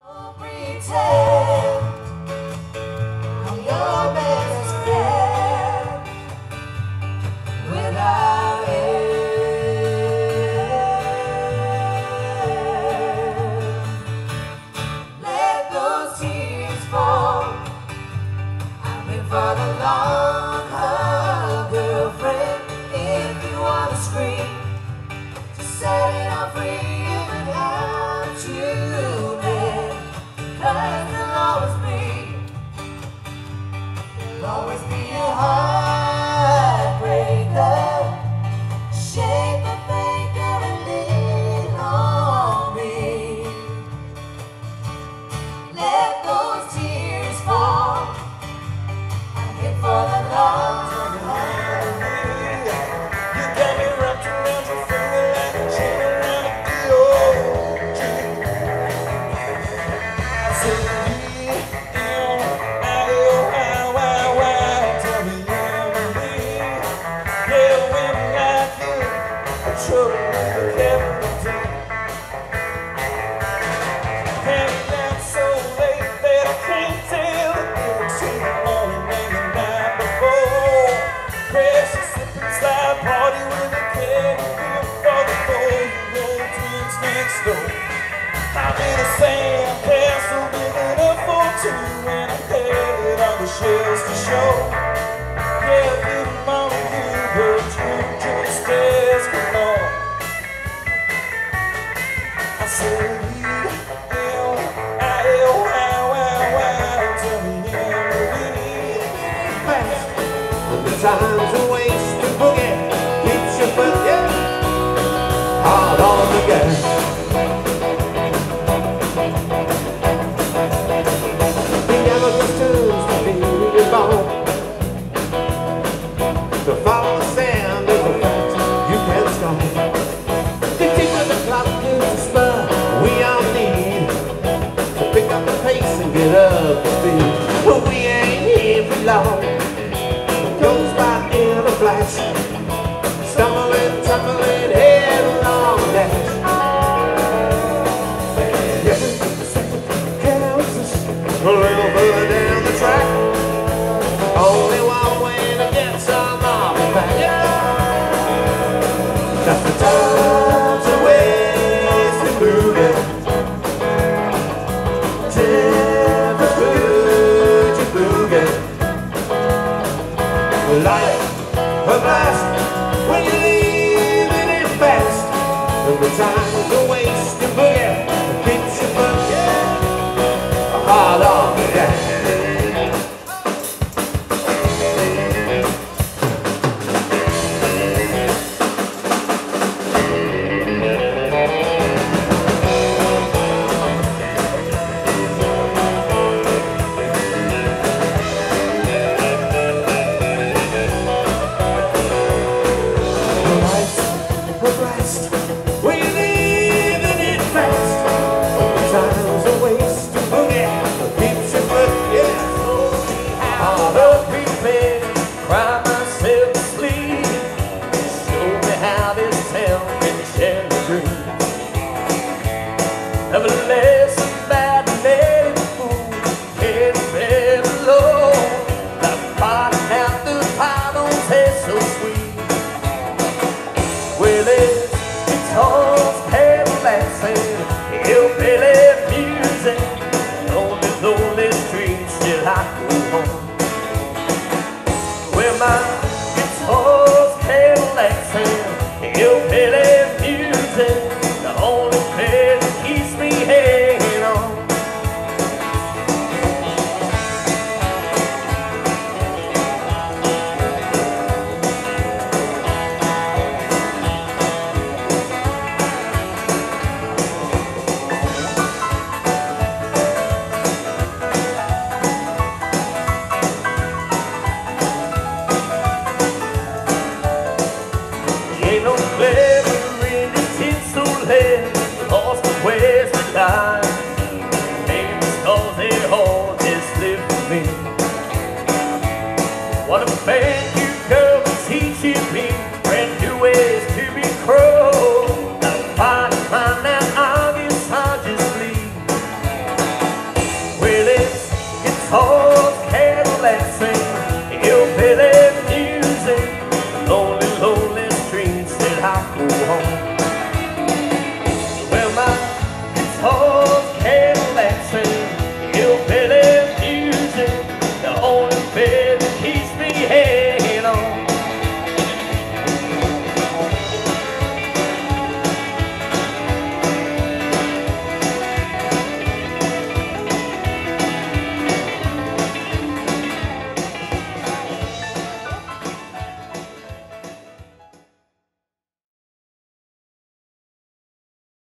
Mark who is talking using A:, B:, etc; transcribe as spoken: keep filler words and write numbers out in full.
A: Pretend I'm your best friend without end. Let those tears fall. I'm in for the long haul, girlfriend. If you wanna scream, just set it on free. Even out you there. Cause there'll always be, there'll always be a heartbreaker. Shake the thinker and lean on me. Let those tears fall. I'm here for the long haul.
B: You got me wrapped around your finger like a chain around a deal. I said, trouble with everything. Hanging out so late that I can't tell the difference between the morning and the night before. Crash and slip and slide, party with a candy beer for the four-year-old twins next door. I'm in a sandcastle big enough for two, and I'm headed on the shelves to show. Yeah, good morning, you, but you just ask me more. I said, you, you, I, you, wow, wow, wow, tell me everything fast. The time's a waste to boogie, keeps your foot, yeah, hard on the gas. The yellow just turns to be your bone. To follow the sound is a fact you can't stop. The tick of the clock is the spur we all need to pick up the pace and get up to speed. But we ain't here for long. It goes by in a flash, stumbling, tumbling, headlong dash. Every second counts us a little further down the track. Only one way to get some off the back. That's the time to waste and moving. Temper's good, you boogie. Life a blast when you're leaving it fast. And the time to waste and boogie keeps your foot, yeah, hard on the gas. Ain't no clever in this tin so head.